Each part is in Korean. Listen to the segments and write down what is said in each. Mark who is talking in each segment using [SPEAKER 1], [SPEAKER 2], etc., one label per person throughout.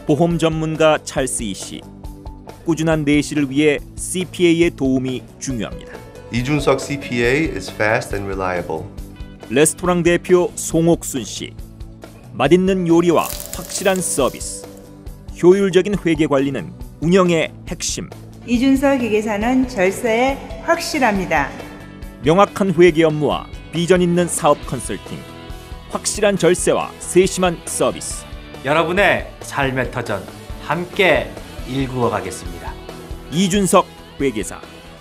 [SPEAKER 1] 보험 전문가 찰스이 씨. 꾸준한 내실을 위해 CPA의 도움이 중요합니다.
[SPEAKER 2] 이준석 CPA is fast and reliable.
[SPEAKER 1] 레스토랑 대표 송옥순 씨. 맛있는 요리와 확실한 서비스. 효율적인 회계 관리는 운영의 핵심.
[SPEAKER 3] 이준석 회계사는 절세에 확실합니다.
[SPEAKER 1] 명확한 회계 업무와 비전 있는 사업 컨설팅. 확실한 절세와 세심한 서비스.
[SPEAKER 4] 여러분의 삶의 터전 함께 일구어 가겠습니다.
[SPEAKER 1] 이준석 회계사.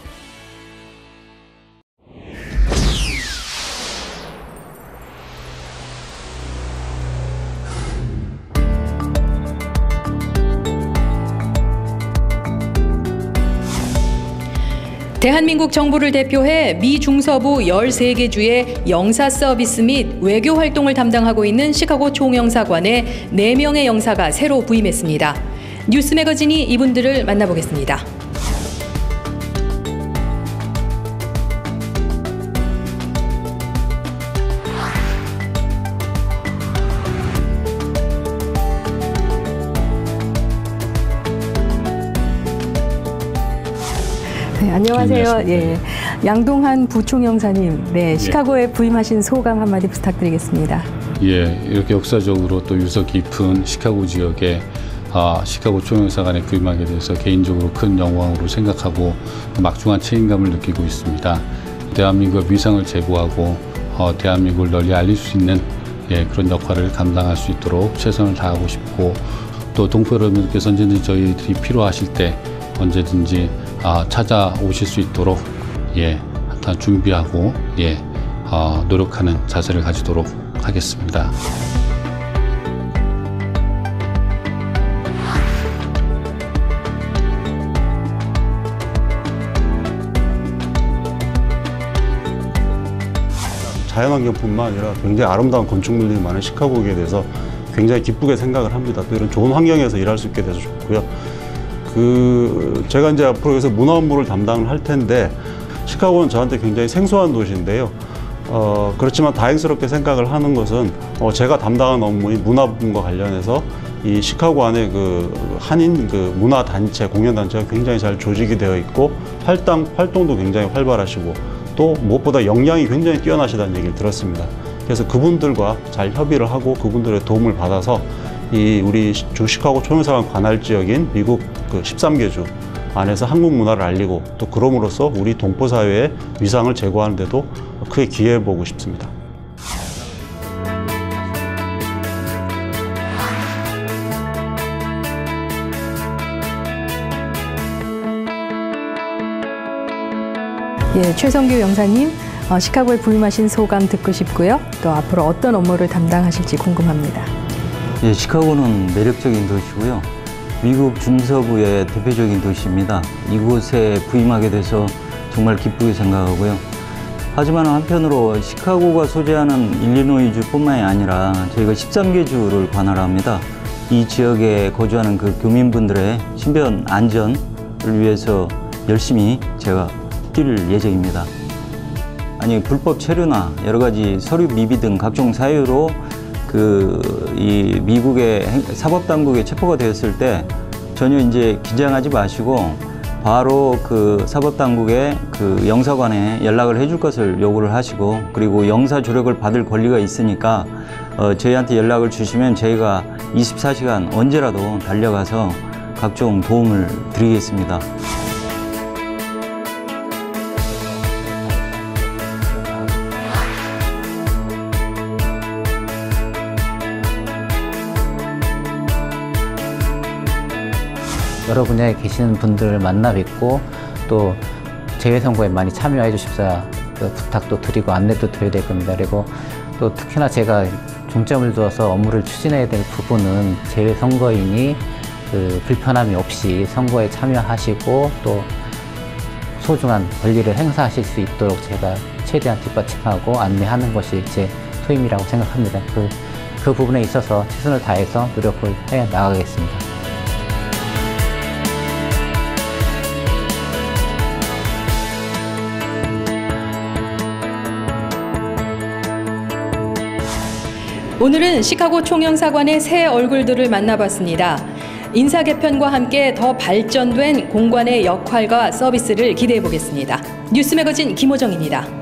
[SPEAKER 5] 대한민국 정부를 대표해 미 중서부 13개 주의 영사 서비스 및 외교 활동을 담당하고 있는 시카고 총영사관에 4명의 영사가 새로 부임했습니다. 뉴스 매거진이 이분들을 만나보겠습니다.
[SPEAKER 6] 네, 안녕하세요. 예, 양동한 부총영사님, 네, 시카고에 부임하신 소감 한마디 부탁드리겠습니다.
[SPEAKER 7] 예, 이렇게 역사적으로 또 유서 깊은 시카고 지역에 시카고 총영사관에 부임하게 돼서 개인적으로 큰 영광으로 생각하고 막중한 책임감을 느끼고 있습니다. 대한민국의 위상을 제고하고 대한민국을 널리 알릴 수 있는 그런 역할을 감당할 수 있도록 최선을 다하고 싶고, 또 동포 여러분들께서 언제든지 저희들이 필요하실 때 언제든지 찾아오실 수 있도록 항상 준비하고 노력하는 자세를 가지도록 하겠습니다.
[SPEAKER 8] 자연환경뿐만 아니라 굉장히 아름다운 건축물들이 많은 시카고에 대해서 굉장히 기쁘게 생각을 합니다. 또 이런 좋은 환경에서 일할 수 있게 돼서 좋고요. 제가 이제 앞으로 여기서 문화 업무를 담당을 할 텐데, 시카고는 저한테 굉장히 생소한 도시인데요. 그렇지만 다행스럽게 생각을 하는 것은 제가 담당한 업무인 문화 부분과 관련해서 이 시카고 안에 한인 문화 단체, 공연 단체가 굉장히 잘 조직이 되어 있고 활동도 굉장히 활발하시고 또 무엇보다 역량이 굉장히 뛰어나시다는 얘기를 들었습니다. 그래서 그분들과 잘 협의를 하고 그분들의 도움을 받아서 우리 시카고 총영사관 관할 지역인 미국 13개 주 안에서 한국 문화를 알리고 또 그럼으로써 우리 동포 사회의 위상을 제고하는 데도 크게 기여해 보고 싶습니다.
[SPEAKER 6] 예, 최성규 영사님, 시카고에 부임하신 소감 듣고 싶고요. 또 앞으로 어떤 업무를 담당하실지 궁금합니다.
[SPEAKER 9] 예, 시카고는 매력적인 도시고요. 미국 중서부의 대표적인 도시입니다. 이곳에 부임하게 돼서 정말 기쁘게 생각하고요. 하지만 한편으로 시카고가 소재하는 일리노이주뿐만이 아니라 저희가 13개 주를 관할합니다. 이 지역에 거주하는 그 교민분들의 신변 안전을 위해서 열심히 제가 뛸 예정입니다. 불법 체류나 여러 가지 서류 미비 등 각종 사유로 이 미국의 사법당국에 체포가 되었을 때 전혀 이제 긴장하지 마시고 바로 사법당국의 영사관에 연락을 해줄 것을 요구를 하시고, 그리고 영사 조력을 받을 권리가 있으니까 저희한테 연락을 주시면 저희가 24시간 언제라도 달려가서 각종 도움을 드리겠습니다.
[SPEAKER 10] 여러 분야에 계시는 분들을 만나 뵙고 또 재외선거에 많이 참여해 주십사 부탁도 드리고 안내도 드려야 될 겁니다. 그리고 또 특히나 제가 중점을 두어서 업무를 추진해야 될 부분은 재외선거인이 불편함이 없이 선거에 참여하시고 또 소중한 권리를 행사하실 수 있도록 제가 최대한 뒷받침하고 안내하는 것이 제 소임이라고 생각합니다. 그 부분에 있어서 최선을 다해서 노력을 해 나가겠습니다.
[SPEAKER 5] 오늘은 시카고 총영사관의 새 얼굴들을 만나봤습니다. 인사 개편과 함께 더 발전된 공관의 역할과 서비스를 기대해 보겠습니다. 뉴스 매거진 김호정입니다.